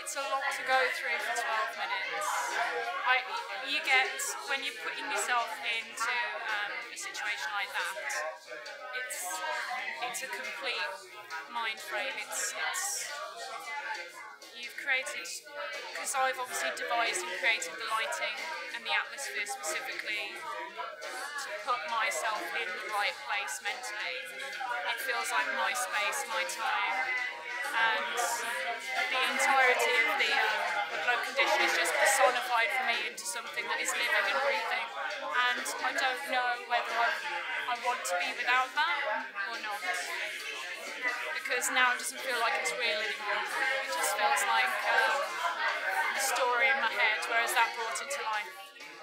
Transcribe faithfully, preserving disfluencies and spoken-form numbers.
it's a lot to go through for twelve minutes. I, you get, when you're putting yourself into um, a situation like that, it's it's a complete mind frame. It's, it's you've created, because I've obviously devised and created the lighting and the atmosphere specifically to put myself in the right place mentally. It feels like my space, my time, and the entirety of the, um, the glow condition is just personified for me into something that is living and breathing. And I don't know whether I, I want to be without that or not. Because now it doesn't feel like it's real anymore. It just feels like um, a story in my head, whereas that brought it to life.